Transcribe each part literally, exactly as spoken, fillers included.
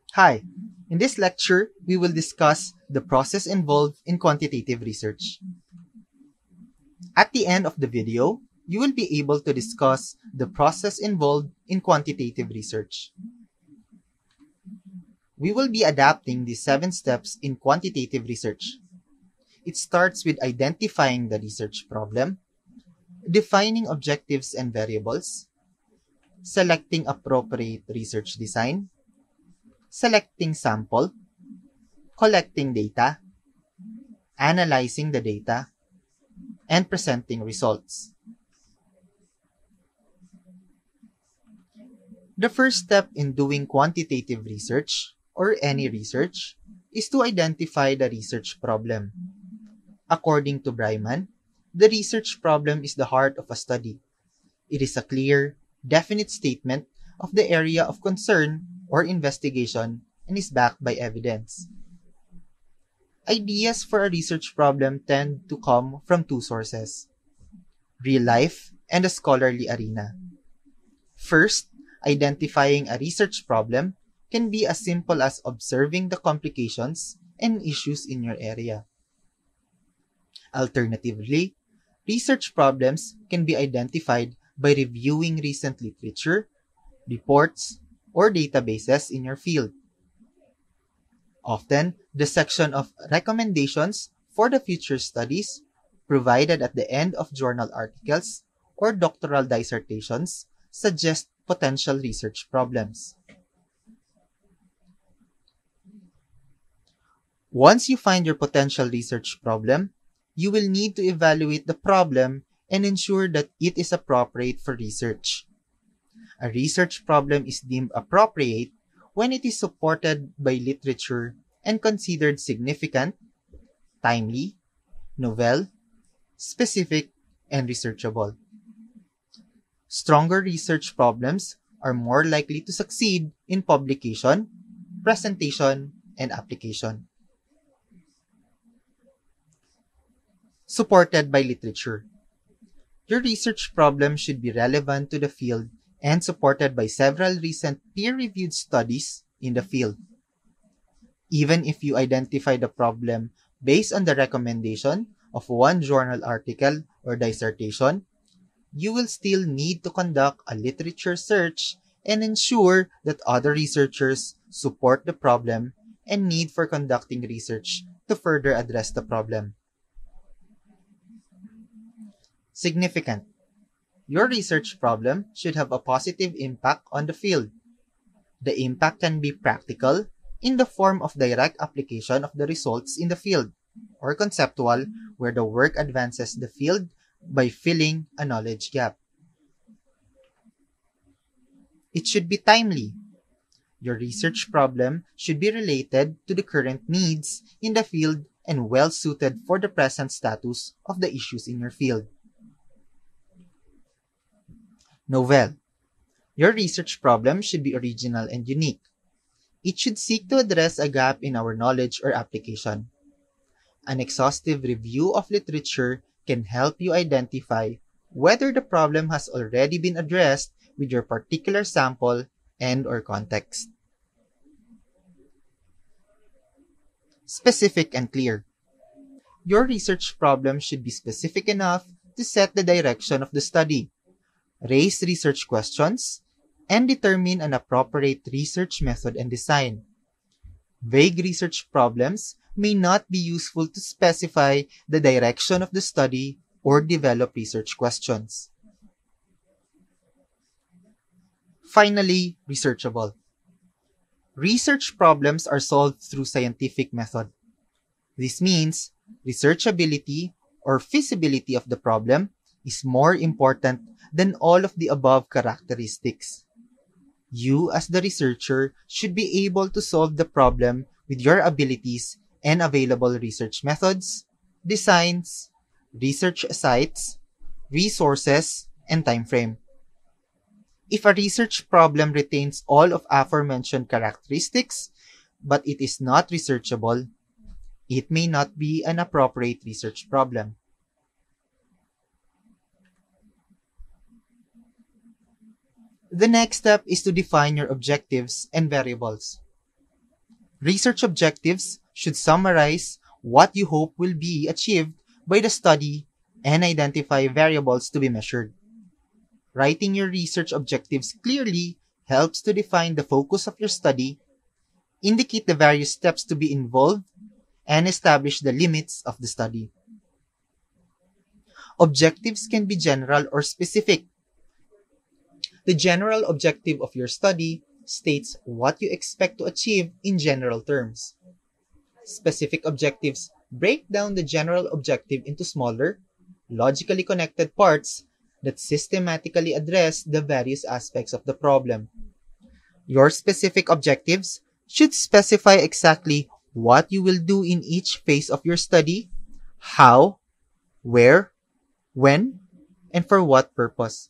Hi, in this lecture, we will discuss the process involved in quantitative research. At the end of the video, you will be able to discuss the process involved in quantitative research. We will be adapting the seven steps in quantitative research. It starts with identifying the research problem, defining objectives and variables, selecting appropriate research design, selecting sample, collecting data, analyzing the data, and presenting results. The first step in doing quantitative research, or any research, is to identify the research problem. According to Bryman, the research problem is the heart of a study. It is a clear, definite statement of the area of concern or investigation and is backed by evidence. Ideas for a research problem tend to come from two sources: real life and the scholarly arena. First, identifying a research problem can be as simple as observing the complications and issues in your area. Alternatively, research problems can be identified by reviewing recent literature, reports, or databases in your field. Often, the section of recommendations for the future studies provided at the end of journal articles or doctoral dissertations suggest potential research problems. Once you find your potential research problem, you will need to evaluate the problem and ensure that it is appropriate for research. A research problem is deemed appropriate when it is supported by literature and considered significant, timely, novel, specific, and researchable. Stronger research problems are more likely to succeed in publication, presentation, and application. Supported by literature. Your research problem should be relevant to the field and supported by several recent peer-reviewed studies in the field. Even if you identify the problem based on the recommendation of one journal article or dissertation, you will still need to conduct a literature search and ensure that other researchers support the problem and need for conducting research to further address the problem. Significant. Your research problem should have a positive impact on the field. The impact can be practical in the form of direct application of the results in the field, or conceptual, where the work advances the field by filling a knowledge gap. It should be timely. Your research problem should be related to the current needs in the field and well suited for the present status of the issues in your field. Novel. Your research problem should be original and unique. It should seek to address a gap in our knowledge or application. An exhaustive review of literature can help you identify whether the problem has already been addressed with your particular sample and/or context. Specific and clear. Your research problem should be specific enough to set the direction of the study, raise research questions, and determine an appropriate research method and design. Vague research problems may not be useful to specify the direction of the study or develop research questions. Finally, researchable. Research problems are solved through scientific method. This means researchability or feasibility of the problem is more important than all of the above characteristics. You, as the researcher, should be able to solve the problem with your abilities and available research methods, designs, research sites, resources, and time frame. If a research problem retains all of aforementioned characteristics, but it is not researchable, it may not be an appropriate research problem. The next step is to define your objectives and variables. Research objectives should summarize what you hope will be achieved by the study and identify variables to be measured. Writing your research objectives clearly helps to define the focus of your study, indicate the various steps to be involved, and establish the limits of the study. Objectives can be general or specific. The general objective of your study states what you expect to achieve in general terms. Specific objectives break down the general objective into smaller, logically connected parts that systematically address the various aspects of the problem. Your specific objectives should specify exactly what you will do in each phase of your study, how, where, when, and for what purpose.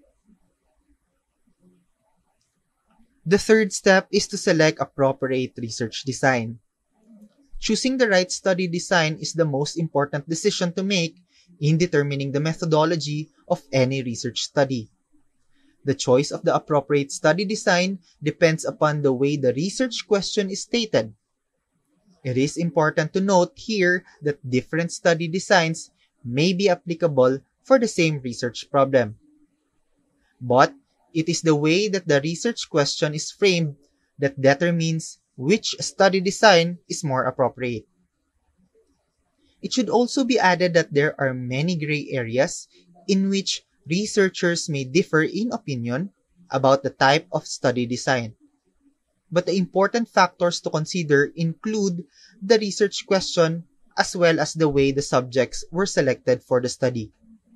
The third step is to select appropriate research design. Choosing the right study design is the most important decision to make in determining the methodology of any research study. The choice of the appropriate study design depends upon the way the research question is stated. It is important to note here that different study designs may be applicable for the same research problem. But it is the way that the research question is framed that determines which study design is more appropriate. It should also be added that there are many gray areas in which researchers may differ in opinion about the type of study design. But the important factors to consider include the research question as well as the way the subjects were selected for the study.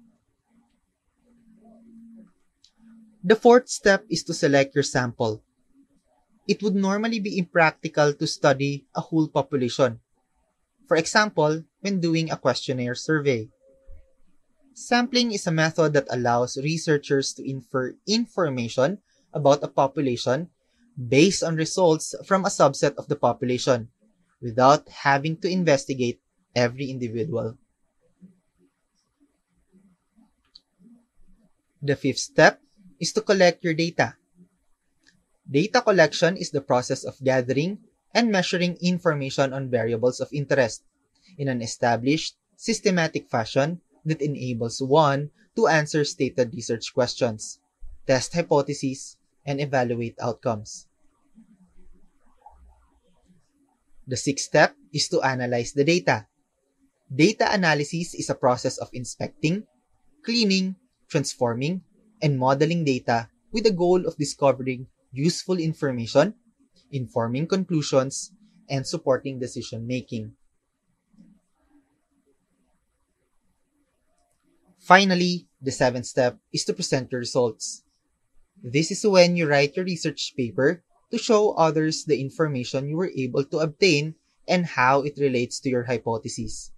The fourth step is to select your sample. It would normally be impractical to study a whole population. For example, when doing a questionnaire survey. Sampling is a method that allows researchers to infer information about a population based on results from a subset of the population without having to investigate every individual. The fifth step is to collect your data. Data collection is the process of gathering and measuring information on variables of interest in an established, systematic fashion that enables one to answer stated research questions, test hypotheses, and evaluate outcomes. The sixth step is to analyze the data. Data analysis is a process of inspecting, cleaning, transforming, and modeling data with the goal of discovering useful information, informing conclusions, and supporting decision-making. Finally, the seventh step is to present your results. This is when you write your research paper to show others the information you were able to obtain and how it relates to your hypotheses.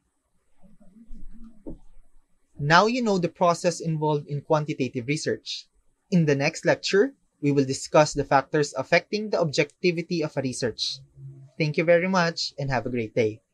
Now you know the process involved in quantitative research. In the next lecture, we will discuss the factors affecting the objectivity of a research. Thank you very much and have a great day.